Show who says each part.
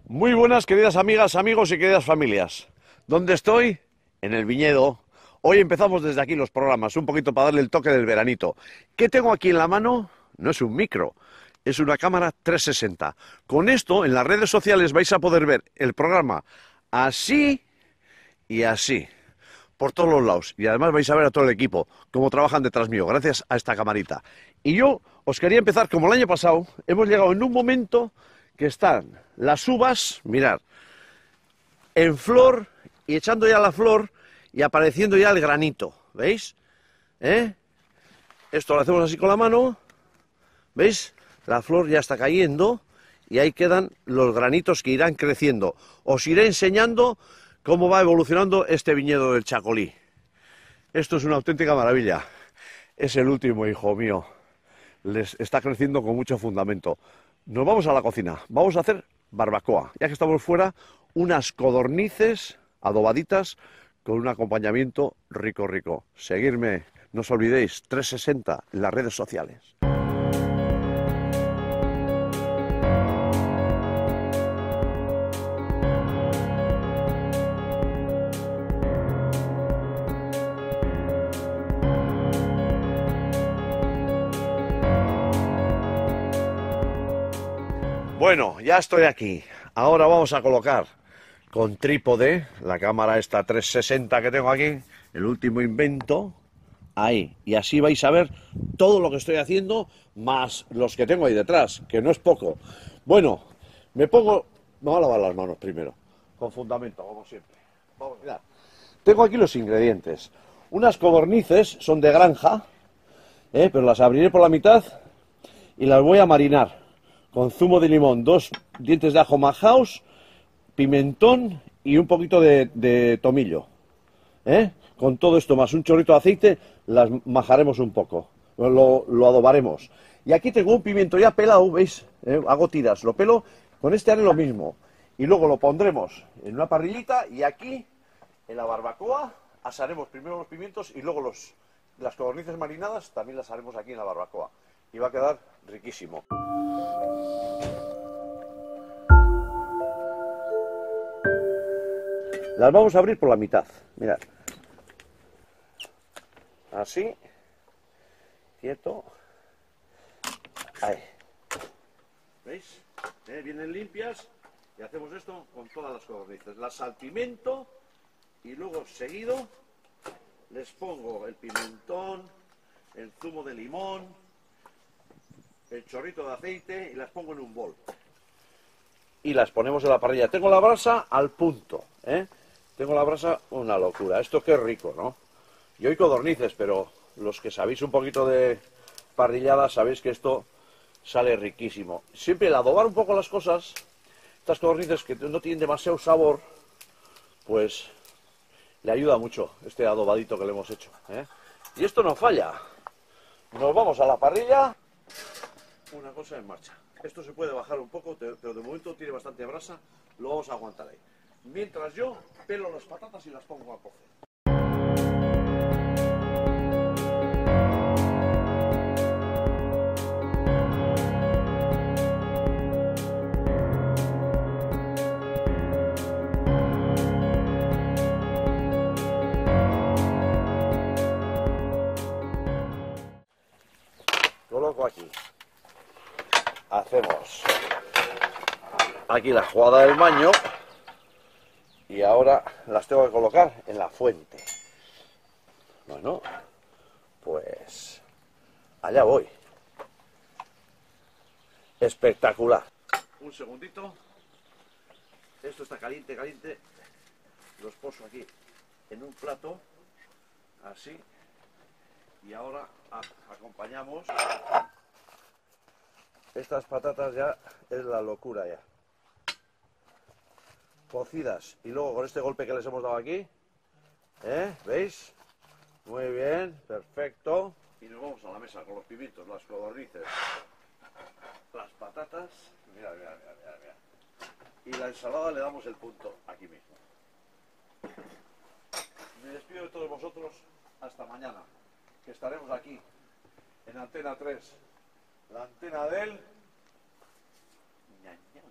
Speaker 1: Muy buenas, queridas amigas, amigos y queridas familias. ¿Dónde estoy? En el viñedo. Hoy empezamos desde aquí los programas, un poquito para darle el toque del veranito. ¿Qué tengo aquí en la mano? No es un micro, es una cámara 360. Con esto, en las redes sociales vais a poder ver el programa así y así, por todos los lados. Y además vais a ver a todo el equipo, cómo trabajan detrás mío, gracias a esta camarita. Y yo os quería empezar, como el año pasado, hemos llegado en un momento que están las uvas, mirad, en flor y echando ya la flor y apareciendo ya el granito, ¿veis? Esto lo hacemos así con la mano, ¿veis? La flor ya está cayendo y ahí quedan los granitos que irán creciendo. Os iré enseñando cómo va evolucionando este viñedo del Chacolí. Esto es una auténtica maravilla. Es el último, hijo mío. Les está creciendo con mucho fundamento. Nos vamos a la cocina. Vamos a hacer barbacoa. Ya que estamos fuera, unas codornices adobaditas con un acompañamiento rico, rico. Seguirme, no os olvidéis, 360 en las redes sociales. Bueno, ya estoy aquí. Ahora vamos a colocar con trípode la cámara esta 360 que tengo aquí, el último invento, ahí. Y así vais a ver todo lo que estoy haciendo, más los que tengo ahí detrás, que no es poco. Bueno, me voy a lavar las manos primero, con fundamento, como siempre. Vamos, mirad. Tengo aquí los ingredientes. Unas codornices, son de granja, pero las abriré por la mitad y las voy a marinar con zumo de limón, 2 dientes de ajo majaos, pimentón y un poquito de tomillo. Con todo esto más un chorrito de aceite, las majaremos un poco, lo adobaremos. Y aquí tengo un pimiento ya pelado, ¿veis? Hago tiras, lo pelo, con este haré lo mismo. Y luego lo pondremos en una parrillita y aquí, en la barbacoa, asaremos primero los pimientos y luego las codornices marinadas también las haremos aquí en la barbacoa. Y va a quedar riquísimo. Las vamos a abrir por la mitad, mirad. Así. Quieto. Ahí. ¿Veis? Vienen limpias y hacemos esto con todas las codornices. Las salpimento y luego seguido les pongo el pimentón, el zumo de limón, el chorrito de aceite y las pongo en un bol. Y las ponemos en la parrilla. Tengo la brasa al punto, Tengo la brasa una locura. Esto qué rico, ¿no? Y hoy codornices, pero los que sabéis un poquito de parrillada sabéis que esto sale riquísimo. Siempre el adobar un poco las cosas, estas codornices que no tienen demasiado sabor, pues le ayuda mucho este adobadito que le hemos hecho, Y esto no falla. Nos vamos a la parrilla. Una cosa en marcha. Esto se puede bajar un poco, pero de momento tiene bastante brasa, lo vamos a aguantar ahí. Mientras yo pelo las patatas y las pongo a cocer. Coloco aquí. Hacemos aquí la jugada del baño y ahora las tengo que colocar en la fuente. Bueno, pues allá voy. Espectacular. Un segundito. Esto está caliente, caliente. Los poso aquí en un plato, así. Y ahora acompañamos. Estas patatas ya es la locura ya. Cocidas. Y luego con este golpe que les hemos dado aquí. ¿Veis? Muy bien, perfecto. Y nos vamos a la mesa con los pimientos, las codornices, las patatas. Mira, mira, mira, mira, mira. Y la ensalada le damos el punto aquí mismo. Me despido de todos vosotros hasta mañana, que estaremos aquí en Antena 3. La antena del... ña, ña.